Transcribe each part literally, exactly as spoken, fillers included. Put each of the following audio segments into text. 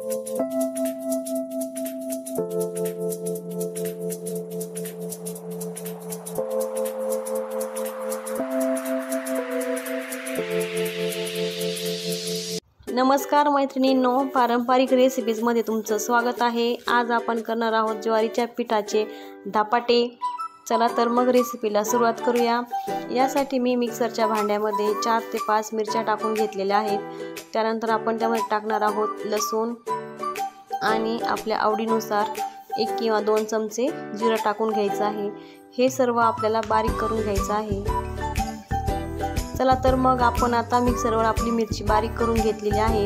नमस्कार मैत्रिणींनो, पारंपरिक रेसिपीजमध्ये तुमचं स्वागत आहे। आज आपण करणार आहोत ज्वारीच्या पिठाचे धपाटे। चला तर मग रेसिपीला सुरुवात करूया। यासाठी मी मिक्सरच्या भांड्यामध्ये चार ते पाच मिरच्या टाकून घेतलेल्या आहेत। त्यानंतर आपण त्यामध्ये टाकणार आहोत लसूण आणि आपल्या आवडीनुसार एक किंवा दोन चमचे जिरं टाकून घ्यायचं आहे। हे सर्व आपल्याला बारीक करून घ्यायचं आहे। चला तर मग आपण आता मिक्सरवर आपली मिरची बारीक करून घेतलेली आहे।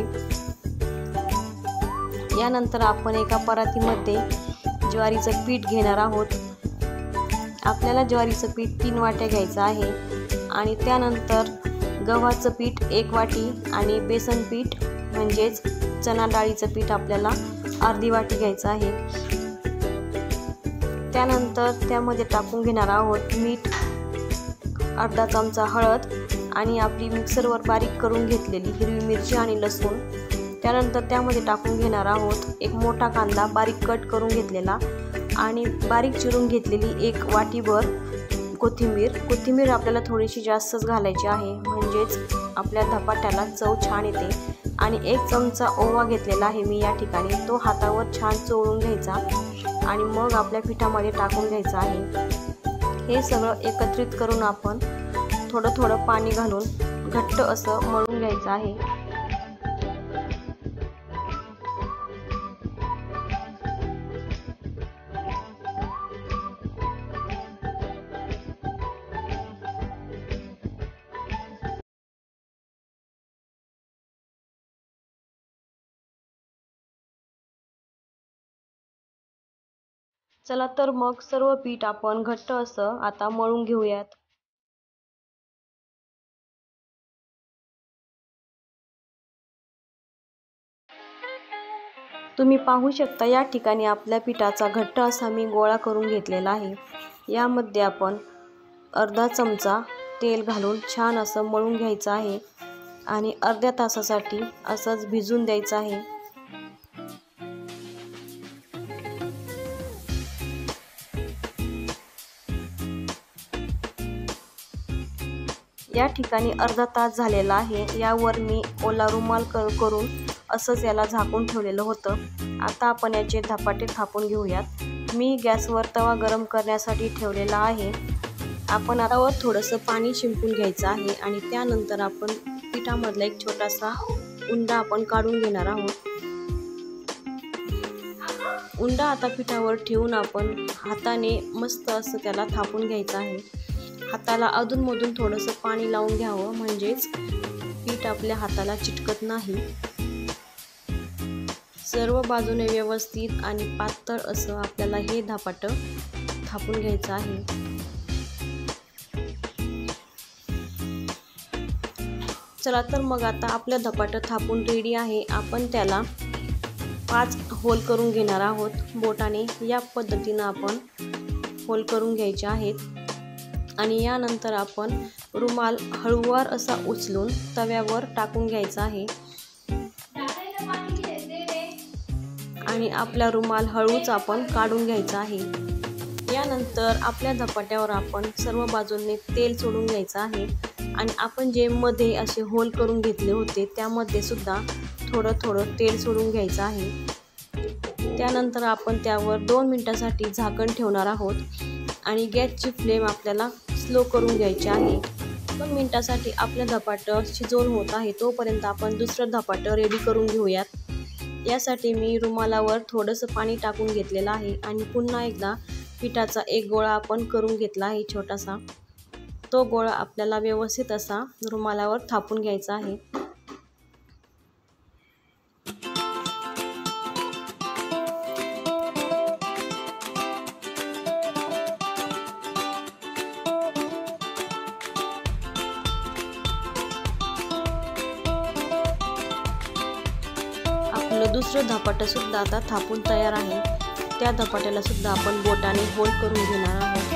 यानंतर आपण एका परातीमध्ये ज्वारीचं पीठ घेणार आहोत। आपल्याला ज्वारीचं पीठ तीन वाट्या घ्यायचं आहे आणि त्यानंतर गव्हाचं पीठ एक वाटी आणि बेसन पीठ म्हणजेच चना डाळीचं पीठ आपल्याला अर्धी वाटी घ्यायचं आहे। त्यानंतर त्यामध्ये टाकून घेणार आहोत मीठ, अर्धा चमचा हळद आणि आपली मिक्सरवर बारीक करून घेतलेली हिरवी मिरची आणि लसूण। त्यानंतर त्यामध्ये टाकून घेणार आहोत एक मोठा कांदा बारीक कट करून घेतलेला आणि बारीक चिरून घेतलेली एक वाटीभर कोथिंबीर। कोथिंबीर आपल्याला थोडीशी जास्तच घालायची आहे, म्हणजेच आपल्या धपाट्याला चव छान येते। आणि एक चमचा ओवा घेतलेला आहे मी या ठिकाणी, तो हातावर छान चोळून घ्यायचा आणि मग आपल्या पिठामध्ये टाकून घ्यायचं आहे। हे सगळं एकत्रित करून आपण थोडं थोडं पाणी घालून घट्ट असं मळून घ्यायचं आहे। चला तर मग सर्व पीठ आपण घट्ट असं आता मळून घेऊयात। तुम्ही पाहू शकता या ठिकाणी आपल्या पिठाचा घट्ट असा मी गोळा करून घेतलेला आहे। यामध्ये आपण अर्धा चमचा तेल घालून छान असं मळून घ्यायचं आहे आणि अर्ध्या तासासाठी असंच भिजून द्यायचं आहे। या ठिकाणी अर्धा तास झालेला आहे। यावर मी ओला रुमाल करून असंच याला झाकून ठेवलेलं होतं। आता आपण याचे धपाटे थापून घेऊयात। मी गॅसवर तवा गरम करण्यासाठी ठेवलेला आहे। आपण आता थोडंसं पाणी शिंपून घ्यायचं आहे आणि त्यानंतर आपण पिठामधला एक छोटासा उंडा आपण काढून घेणार आहोत। उंडा आता पिठावर ठेवून आपण हाताने मस्त असं त्याला थापून घ्यायचं आहे। हाताला अधूनमधून थोडंसं पाणी लावून घ्यावं, म्हणजेच पीठ आपल्या हाताला चिटकत नाही। सर्व बाजूने व्यवस्थित आणि पातळ असं आपल्याला हे धपाटं थापून घ्यायचं आहे। चला तर मग आता आपलं धपाटं थापून रेडी आहे। आपण त्याला पाच होल करून घेणार आहोत बोटाने। या पद्धतीनं आपण होल करून घ्यायचे आहेत आणि यानंतर आपण रुमाल हळूवार असा उचलून तव्यावर टाकून घ्यायचा आहे आणि आपला रुमाल हळूच आपण काढून घ्यायचा आहे। यानंतर आपल्या धपाट्यावर आपण सर्व बाजूंनी तेल सोडून घ्यायचं आहे आणि आपण जे मध्ये असे होल करून घेतले होते त्यामध्ये सुद्धा थोडं थोडं तेल सोडून घ्यायचं आहे। त्यानंतर आपण त्यावर दोन मिनिटांसाठी झाकण ठेवणार आहोत आणि गॅसची फ्लेम आपल्याला स्लो करून घ्यायची आहे। दोन मिनिटांसाठी आपलं धपाटं शिजवून होत आहे, तोपर्यंत आपण दुसरं धपाटं रेडी करून घेऊयात। यासाठी मी रुमालावर थोडंसं पाणी टाकून घेतलेलं आहे आणि पुन्हा एकदा पिठाचा एक गोळा आपण करून घेतला आहे छोटासा। तो गोळा आपल्याला व्यवस्थित असा रुमालावर थापून घ्यायचा आहे। आपलं दुसरं धपाटं सुद्धा आता थापून तयार आहे। त्या धपाट्याला सुद्धा आपण बोटाने होल करून घेणार आहोत।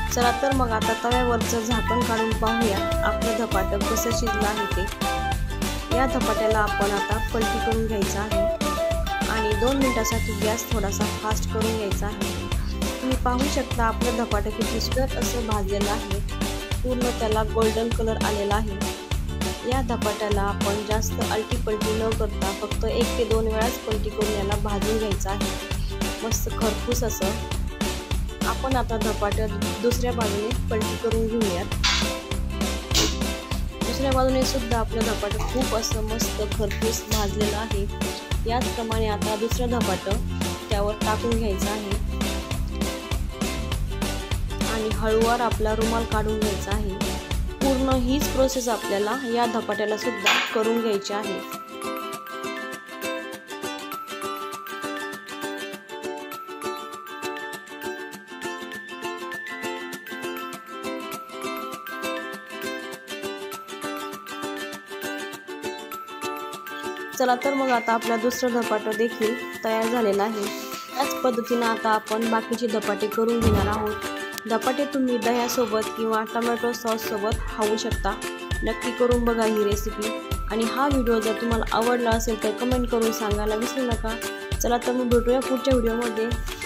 चला तर मग आता तव्यावरचं झाकण काढून पाहूया आपलं धपाटं कसं शिजलं आहे ते। या धपाट्याला आपण आता पलटी करून घ्यायचं आहे आणि दोन मिनिटासाठी गॅस थोडासा फास्ट करून घ्यायचा आहे। तुम्ही पाहू शकता आपलं धपाटं किती सुंदर असं भाजलेलं आहे, पूर्ण त्याला गोल्डन कलर आलेला आहे। या धपाट्याला आपण जास्त आलटी पलटी न करता फक्त एक ते दोन वेळाच पलटी करून याला भाजून घ्यायचं आहे, मस्त खरपूस असं। आपण आता धपाटं दुसऱ्या बाजूने पलटी करून घेऊयात। दुसऱ्या बाजूने सुद्धा आपलं धपाटं खूप असं मस्त खरपूस भाजलेलं आहे। याचप्रमाणे आता दुसरं धपाटं त्यावर टाकून घ्यायचं आहे आणि हळूवार आपला रुमाल काढून घ्यायचा आहे। पूर्ण हीच प्रोसेस आपल्याला या धपाट्याला सुद्धा करून घ्यायची आहे। चला तर मग आता आपला दुसरं धपाटं देखील तयार झालेलं आहे। याच पद्धतीने आता आपण बाकीचे धपाटे करून घेणार आहोत। धपाटे तुम्ही दह्यासोबत किंवा टोमॅटो सॉस सोबत खाऊ शकता। नक्की करून बघा ही रेसिपी आणि हा व्हिडिओ जर तुम्हाला आवडला असेल तर कमेंट करून सांगायला विसरू नका। चला तर मग भेटूया पुढच्या व्हिडिओमध्ये।